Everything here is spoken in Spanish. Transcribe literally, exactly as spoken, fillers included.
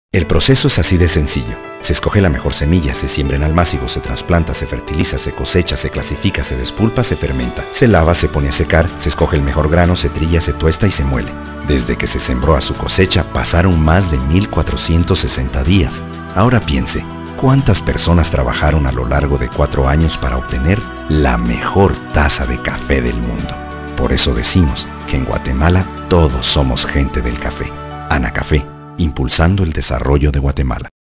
El proceso es así de sencillo. Se escoge la mejor semilla, se siembra en almácigos, se trasplanta, se fertiliza, se cosecha, se clasifica, se despulpa, se fermenta, se lava, se pone a secar, se escoge el mejor grano, se trilla, se tuesta y se muele. Desde que se sembró a su cosecha pasaron más de mil cuatrocientos sesenta días. Ahora piense, ¿cuántas personas trabajaron a lo largo de cuatro años para obtener la mejor taza de café del mundo? Por eso decimos que en Guatemala todos somos gente del café. Ana Café, impulsando el desarrollo de Guatemala.